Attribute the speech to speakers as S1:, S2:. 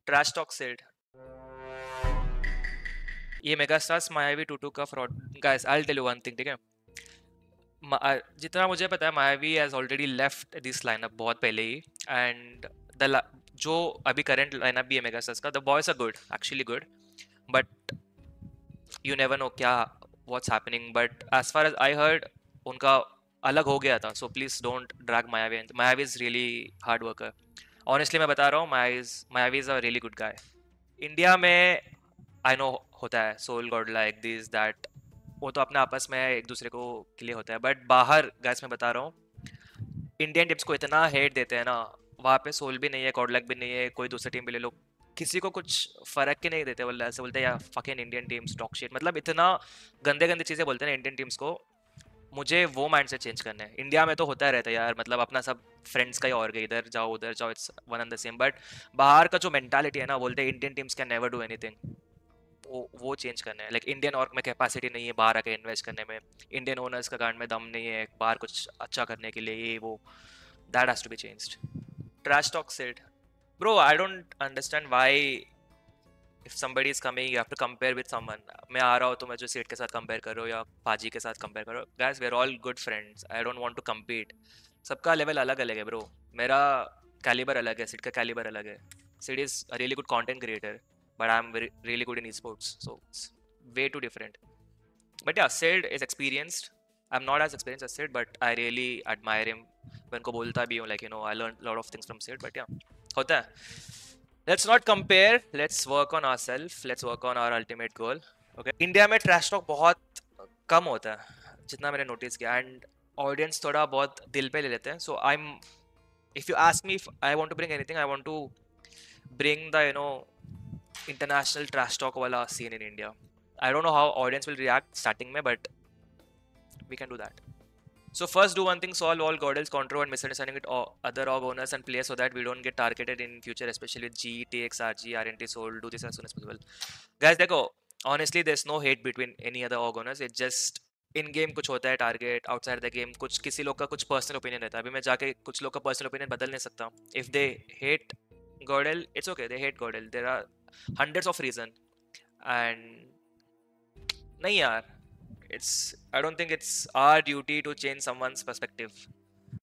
S1: Trash talk said ये megastars Mayavi टूटू का fraud. Guys I will tell you one thing, ठीक है? जितना मुझे पता है Mayavi has already left this lineup बहुत पहले ही, एंड द जो अभी करंट लाइनअप भी है मेगास्टार्स का, the boys are good, actually good, but you never know क्या what's happening. But as far as I heard उनका अलग हो गया था, so please don't drag Mayavi. Mayavi is really hard worker, honestly मैं बता रहा हूँ। Mayavi is a really good guy. India में आई नो होता है Soul Godlike this that, वो तो अपने आपस में एक दूसरे को के लिए होता है, बट बाहर गैस मैं बता रहा हूँ इंडियन टीम्स को इतना हेट देते हैं ना, वहाँ पे सोल भी नहीं है, गॉडलक भी नहीं है, कोई दूसरी टीम भी ले लो, किसी को कुछ फर्क ही नहीं देते। बोलते ऐसे बोलते हैं यार fucking Indian teams talk shit, मतलब इतना गंदे गंदे चीज़ें बोलते हैं ना इंडियन टीम्स को। मुझे वो माइंड से चेंज करना है। इंडिया में तो होता रहता है यार, मतलब अपना सब फ्रेंड्स का ही और गए, इधर जाओ उधर जाओ, it's one and the same. But बाहर का जो मेंटालिटी है ना, बोलते हैं Indian teams can never do anything, वो चेंज करना है। लाइक इंडियन ऑर्ग में कैपेसिटी नहीं है बाहर आके इन्वेस्ट करने में, इंडियन ओनर्स का गांड में दम नहीं है बाहर कुछ अच्छा करने के लिए, ये वो, that has to be changed. Trash talk said bro, I don't understand why if somebody is coming you have to compare with someone। मैं आ रहा हूँ तो मैं जो सेठ के साथ कंपेयर कर रहा हूँ या पाजी के साथ कंपेयर कर रहा हूँ, guys we are all good friends, I don't want to compete। सबका लेवल अलग अलग है ब्रो, मेरा कैलिबर अलग है, सिड का कैलिबर अलग है। Sid is a really good content creator, but I'm really good in esports, so it's way too different। But yeah, Sid is experienced, I'm not as experienced as Sid, but I really admire him। मैं उनको बोलता भी हूँ like you know I learned a lot of things from Sid, but yeah होता है। Let's not compare, let's work on ourselves, let's work on our ultimate goal। okay, India में trash talk बहुत कम होता है जितना मैंने नोटिस किया, एंड ऑडियंस थोड़ा बहुत दिल पे ले लेते हैं। So I am, if you ask me if I want to bring anything, I want to bring the international trash talk wala scene in India। I don't know how audience will react starting mein, but we can do that। So first do one thing, solve all Godels, control and misunderstanding with other org owners and players so that we don't get targeted in future, especially with G, TX, RG, RNT, Soul, do this as soon as possible। Guys देखो, honestly there's no hate between any other org owners, it's just in game कुछ होता है target, outside the game कुछ किसी लोग का कुछ personal opinion रहता है। अभी मैं जाके कुछ लोग का पर्सनल ओपिनियन बदल नहीं सकता। If they hate GodL it's okay, they hate GodL, there are hundreds of reason. And नहीं यार, it's I don't think it's our duty to change someone's perspective।